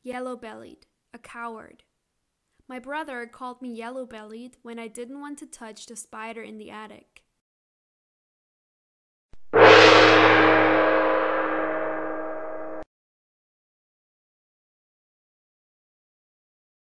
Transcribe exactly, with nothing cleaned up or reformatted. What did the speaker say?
Yellow-bellied, a coward. My brother called me yellow-bellied when I didn't want to touch the spider in the attic.